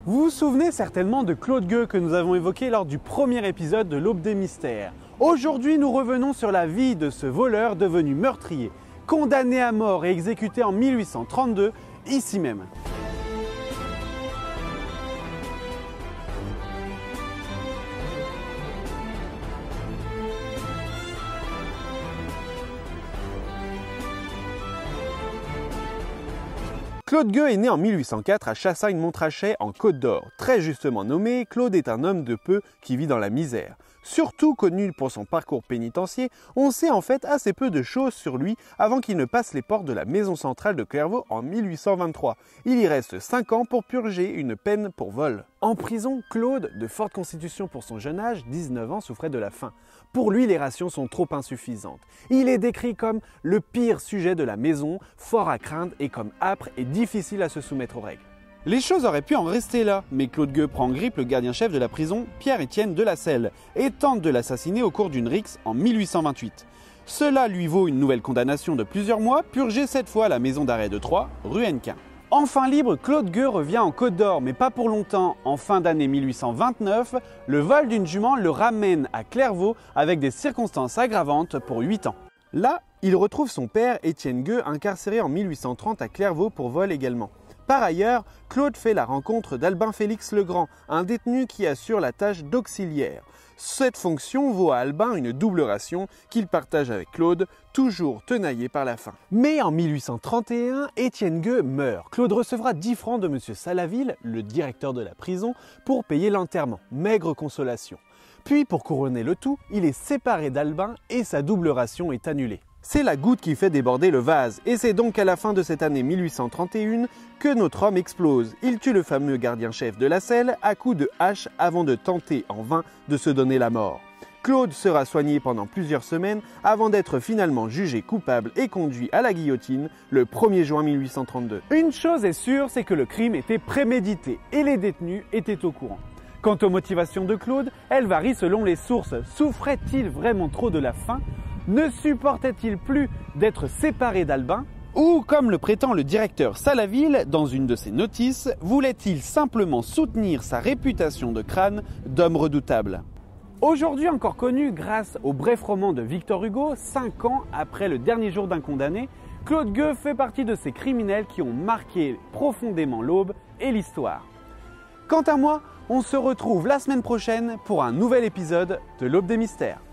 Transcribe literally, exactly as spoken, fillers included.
Vous vous souvenez certainement de Claude Gueux que nous avons évoqué lors du premier épisode de l'Aube des Mystères. Aujourd'hui, nous revenons sur la vie de ce voleur devenu meurtrier, condamné à mort et exécuté en mille huit cent trente-deux, ici même. Claude Gueux est né en mille huit cent quatre à Chassagne-Montrachet en Côte d'Or. Très justement nommé, Claude est un homme de peu qui vit dans la misère. Surtout connu pour son parcours pénitentiaire, on sait en fait assez peu de choses sur lui avant qu'il ne passe les portes de la maison centrale de Clairvaux en mille huit cent vingt-trois. Il y reste cinq ans pour purger une peine pour vol. En prison, Claude, de forte constitution pour son jeune âge, dix-neuf ans, souffrait de la faim. Pour lui, les rations sont trop insuffisantes. Il est décrit comme le pire sujet de la maison, fort à craindre et comme âpre et difficile à se soumettre aux règles. Les choses auraient pu en rester là, mais Claude Gueux prend en grippe le gardien-chef de la prison, Pierre-Étienne de la Selle, et tente de l'assassiner au cours d'une rixe en mille huit cent vingt-huit. Cela lui vaut une nouvelle condamnation de plusieurs mois, purgée cette fois à la maison d'arrêt de Troyes, rue Hennequin. Enfin libre, Claude Gueux revient en Côte d'Or, mais pas pour longtemps. En fin d'année mille huit cent vingt-neuf, le vol d'une jument le ramène à Clairvaux avec des circonstances aggravantes pour huit ans. Là, il retrouve son père, Étienne Gueux, incarcéré en mille huit cent trente à Clairvaux pour vol également. Par ailleurs, Claude fait la rencontre d'Albin Félix Legrand, un détenu qui assure la tâche d'auxiliaire. Cette fonction vaut à Albin une double ration qu'il partage avec Claude, toujours tenaillé par la faim. Mais en mille huit cent trente et un, Étienne Gueux meurt. Claude recevra dix francs de M. Salaville, le directeur de la prison, pour payer l'enterrement. Maigre consolation. Puis, pour couronner le tout, il est séparé d'Albin et sa double ration est annulée. C'est la goutte qui fait déborder le vase, et c'est donc à la fin de cette année mille huit cent trente et un que notre homme explose. Il tue le fameux gardien-chef de la selle à coups de hache avant de tenter en vain de se donner la mort. Claude sera soigné pendant plusieurs semaines avant d'être finalement jugé coupable et conduit à la guillotine le premier juin mille huit cent trente-deux. Une chose est sûre, c'est que le crime était prémédité et les détenus étaient au courant. Quant aux motivations de Claude, elles varient selon les sources. Souffrait-il vraiment trop de la faim ? Ne supportait-il plus d'être séparé d'Albin? Ou, comme le prétend le directeur Salaville dans une de ses notices, voulait-il simplement soutenir sa réputation de crâne d'homme redoutable? Aujourd'hui encore connu grâce au bref roman de Victor Hugo, cinq ans après le dernier jour d'un condamné, Claude Gueux fait partie de ces criminels qui ont marqué profondément l'aube et l'histoire. Quant à moi, on se retrouve la semaine prochaine pour un nouvel épisode de l'Aube des Mystères.